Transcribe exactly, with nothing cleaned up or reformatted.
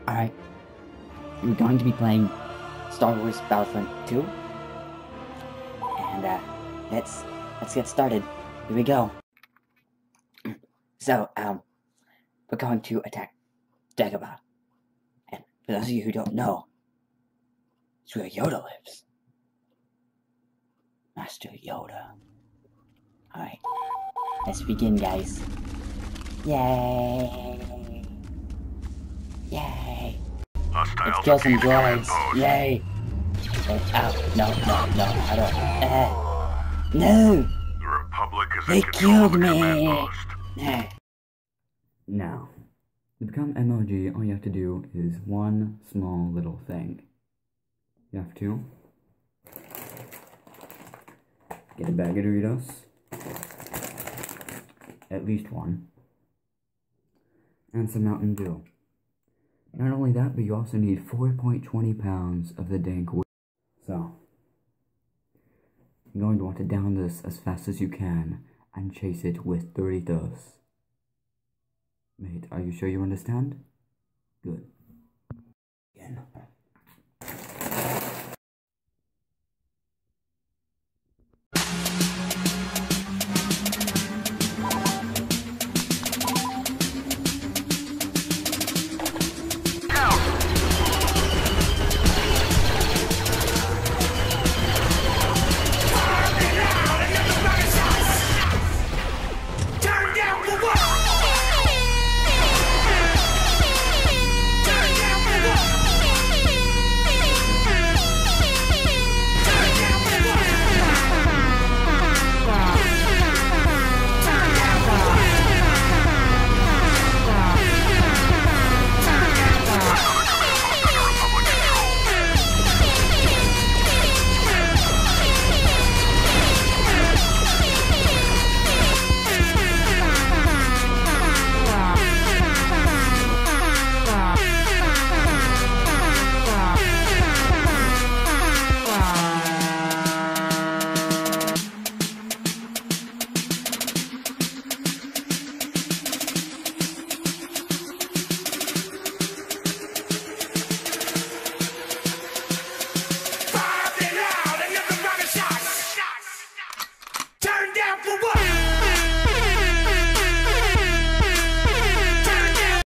Alright, we're going to be playing Star Wars Battlefront two. And, uh, let's, let's get started. Here we go. So, um, we're going to attack Dagobah. And for those of you who don't know, it's where Yoda lives. Master Yoda. Alright, let's begin, guys. Yay! Yay! Let's kill some droids! Yay! Oh, no, no, no, I don't. Uh, no! The Republic is They killed me! Nah. Now, to become M L G, all you have to do is one small little thing. You have to get a bag of Doritos, at least one, and some Mountain Dew. Not only that, but you also need four point two zero pounds of the dank wood. So, you're going to want to down this as fast as you can and chase it with Doritos. Mate, are you sure you understand? Good.